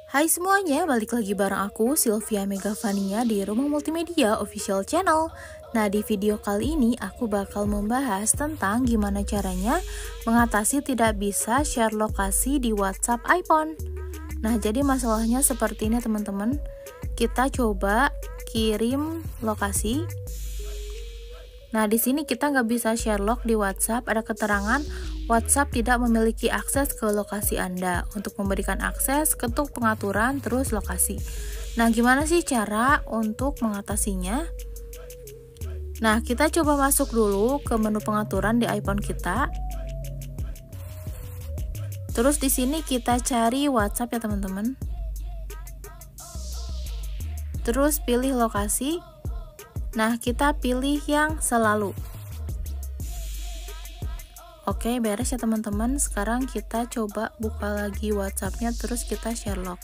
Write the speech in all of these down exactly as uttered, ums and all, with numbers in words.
Hai semuanya, balik lagi bareng aku Sylvia Megavania di Rumah Multimedia Official Channel. Nah, di video kali ini aku bakal membahas tentang gimana caranya mengatasi tidak bisa share lokasi di WhatsApp iPhone. Nah, jadi masalahnya seperti ini teman-teman. Kita coba kirim lokasi. Nah, di sini kita nggak bisa share log di WhatsApp. Ada keterangan WhatsApp tidak memiliki akses ke lokasi Anda. Untuk memberikan akses, ketuk pengaturan terus lokasi. Nah, gimana sih cara untuk mengatasinya? Nah, kita coba masuk dulu ke menu pengaturan di iPhone kita. Terus di sini kita cari WhatsApp ya teman-teman. Terus pilih lokasi. Nah, kita pilih yang selalu. Oke, beres ya teman-teman. Sekarang kita coba buka lagi WhatsApp-nya, terus kita share log.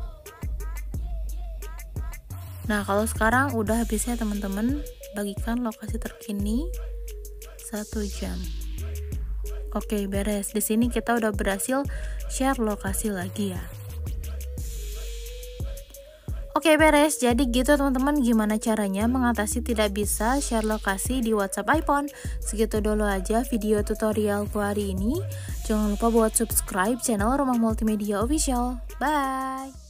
Nah, kalau sekarang udah habis ya teman-teman. Bagikan lokasi terkini satu jam. Oke, beres. Di sini kita udah berhasil share lokasi lagi ya. Oke, beres. Jadi gitu teman-teman, gimana caranya mengatasi tidak bisa share lokasi di WhatsApp iPhone. Segitu dulu aja video tutorialku hari ini. Jangan lupa buat subscribe channel Rumah Multimedia Official. Bye.